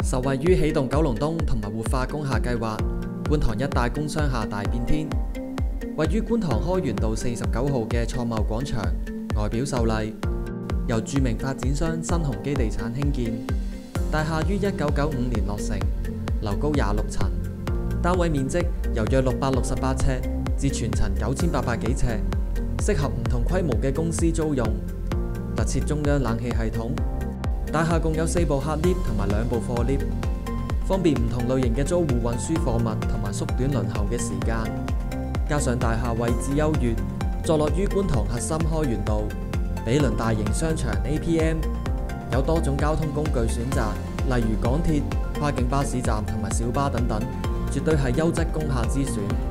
受惠於起動九龍東同埋活化工廈計劃，觀塘一帶工商廈大變天。位於觀塘開源道49號嘅創貿廣場，外表秀麗，由著名發展商新鴻基地產興建。大廈於1995年落成，樓高26層，單位面積由約668尺至全層9800幾尺，適合唔同規模嘅公司租用。特設中央冷氣系統。大廈共有4部客 lift 同埋2部貨 lift， 方便唔同類型嘅租戶運輸貨物同埋縮短輪候嘅時間。加上大廈位置優越，坐落於觀塘核心開源道，毗鄰大型商場 APM， 有多種交通工具選擇，例如港鐵、跨境巴士站同埋小巴等等，絕對係優質工廈之選。